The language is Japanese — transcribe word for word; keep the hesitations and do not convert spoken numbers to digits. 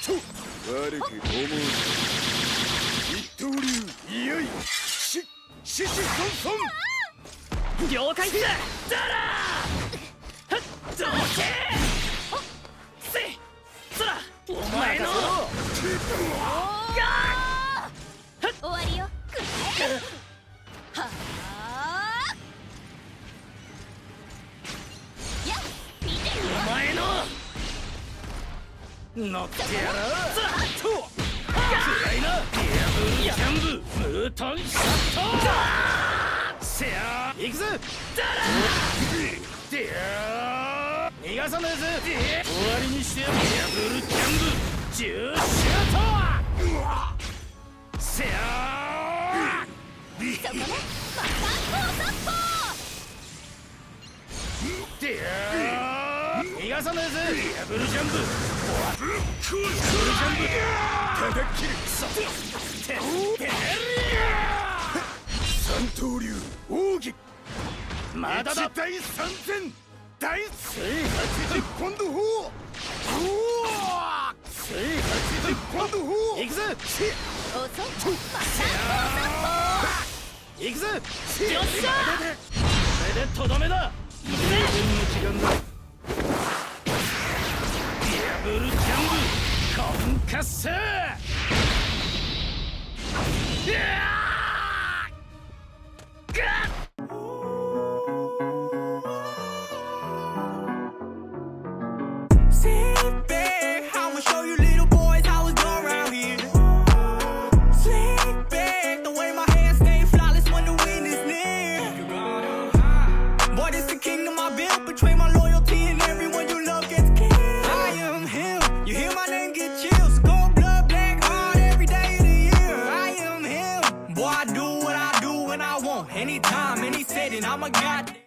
悪く思う一刀流いよいしししそんそん了解っす。だらーどけせいそらお前のが終わりよ。はあやっ見てるよ。 お前の乗ってやろう。そらと暗いな𝗪𝗚𝗫𝗪𝗚ムートンシャットせや行くぜ。だらでや逃がさねえぜ。終わりにしてやる𝗪𝗪𝗫𝗪𝗪シュートせやそこね。また高速でや逃がさねえぜ。𝗪𝗪𝗫𝗪𝗪 叩き切る三刀流奥義まだだ。 第三戦第 𝗍 十ポンド砲 𝗍 十ポンド砲行くぜ。 遅っ。ま行くぜ。よっしゃこれでとどめだ。 れで時間だ。 𝗪𝗪𝗫𝗪𝗪 𝗪𝗪𝗫𝗪𝗪 Anytime, any setting, I'm a god.